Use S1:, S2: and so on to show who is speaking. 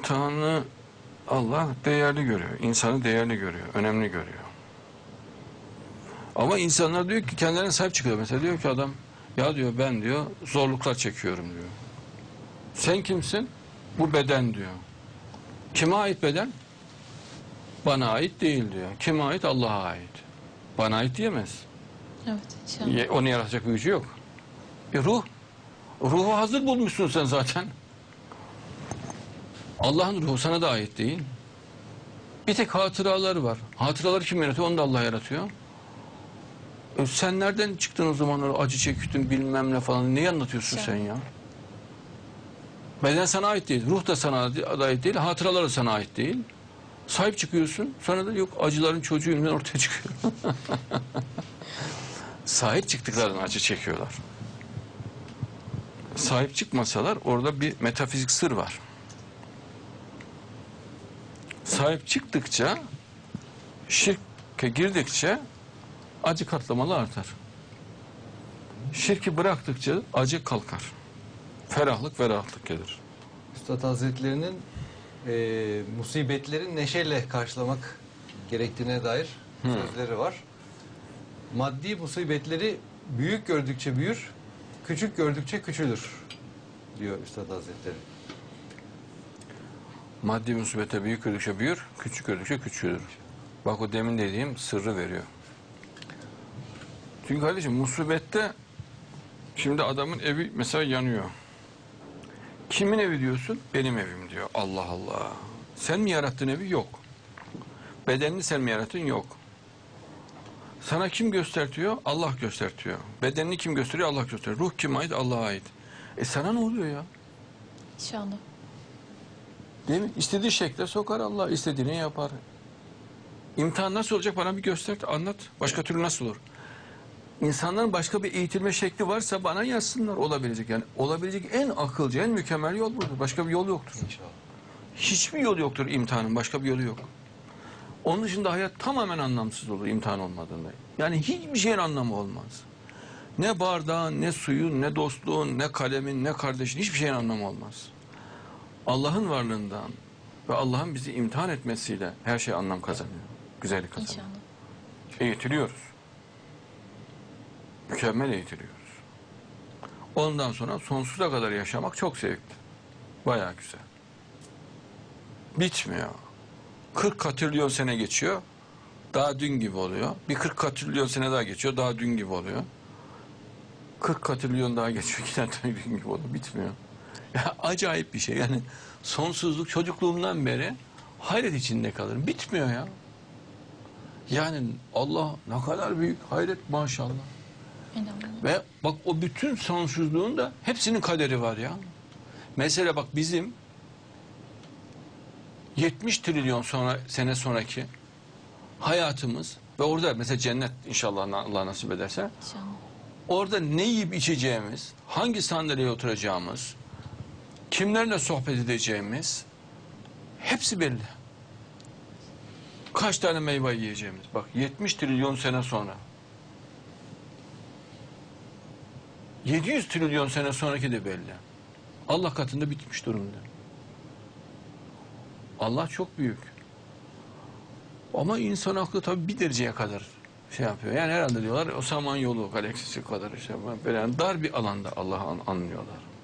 S1: İmtihanı Allah değerli görüyor. İnsanı değerli görüyor. Önemli görüyor. Ama insanlar diyor ki kendilerine sahip çıkıyor. Mesela diyor ki adam, ya diyor ben diyor zorluklar çekiyorum diyor. Sen kimsin? Bu beden diyor. Kime ait beden? Bana ait değil diyor. Kime ait? Allah'a ait. Bana ait diyemez.
S2: Evet, inşallah.
S1: Onu yaratacak gücü yok. Ruh. Ruhu hazır bulmuşsun sen zaten. Allah'ın ruhu sana da ait değil. Bir tek hatıraları var. Hatıraları kim yaratıyor? Onu da Allah yaratıyor. Sen nereden çıktın o zamanlar? Acı çektin bilmem ne falan. Neyi anlatıyorsun sen ya? Beden sana ait değil. Ruh da sana ait değil. Hatıralar da sana ait değil. Sahip çıkıyorsun. Sonra da yok acıların çocuğuyum ben ortaya çıkıyor. Sahip çıktıklarından acı çekiyorlar. Sahip çıkmasalar orada bir metafizik sır var. Sahip çıktıkça, şirke girdikçe acı katlamalı artar. Şirki bıraktıkça acı kalkar. Ferahlık gelir.
S3: Üstad Hazretlerinin musibetleri neşeyle karşılamak gerektiğine dair sözleri var. Maddi musibetleri büyük gördükçe büyür, küçük gördükçe küçülür diyor Üstad Hazretleri.
S1: Maddi musibete büyük gördükçe büyür, küçük gördükçe küçülür. Bak o demin dediğim sırrı veriyor. Çünkü kardeşim musibette şimdi adamın evi mesela yanıyor. Kimin evi diyorsun? Benim evim diyor. Allah Allah. Sen mi yarattın evi? Yok. Bedenini sen mi yarattın? Yok. Sana kim göstertiyor? Allah göstertiyor. Bedenini kim gösteriyor? Allah gösteriyor. Ruh kime ait? Allah'a ait. Sana ne oluyor ya?
S2: İnşallah.
S1: Değil mi? İstediği şekle sokar Allah. İstediğini yapar. İmtihan nasıl olacak? Bana bir göster, anlat. Başka türlü nasıl olur? İnsanların başka bir eğitilme şekli varsa bana yazsınlar olabilecek. Yani olabilecek en akılcı, en mükemmel yol budur. Başka bir yol yoktur.
S3: İnşallah.
S1: Hiçbir yol yoktur imtihanın. Başka bir yolu yok. Onun dışında hayat tamamen anlamsız olur imtihan olmadığında. Yani hiçbir şeyin anlamı olmaz. Ne bardağın, ne suyun, ne dostluğun, ne kalemin, ne kardeşin hiçbir şeyin anlamı olmaz. Allah'ın varlığından ve Allah'ın bizi imtihan etmesiyle her şey anlam kazanıyor. Güzellik kazanıyor.
S2: İnşallah.
S1: Eğitiliyoruz. Mükemmel eğitiliyoruz. Ondan sonra sonsuza kadar yaşamak çok zevkli. Bayağı güzel. Bitmiyor. 40 katrilyon sene geçiyor. Daha dün gibi oluyor. Bir 40 katrilyon sene daha geçiyor. Daha dün gibi oluyor. 40 katrilyon daha geçiyor. Yine dün gibi oluyor. Bitmiyor. Ya acayip bir şey. Yani sonsuzluk çocukluğumdan beri hayret içinde kalırım. Bitmiyor ya. Yani Allah ne kadar büyük hayret maşallah. Ve bak o bütün sonsuzluğun da hepsinin kaderi var ya. Mesela bak bizim 70 trilyon sene sonraki hayatımız ve orada mesela cennet inşallah Allah nasip ederse
S2: İnşallah.
S1: orada ne yiyip içeceğimiz, hangi sandalyeye oturacağımız, kimlerle sohbet edeceğimiz hepsi belli. Kaç tane meyve yiyeceğimiz. Bak 70 trilyon sene sonra. 700 trilyon sene sonraki de belli. Allah katında bitmiş durumda. Allah çok büyük. Ama insan aklı tabii bir dereceye kadar şey yapıyor. Yani herhalde diyorlar o Samanyolu galaksisi kadar işte böyle dar bir alanda Allah'ı anlıyorlar.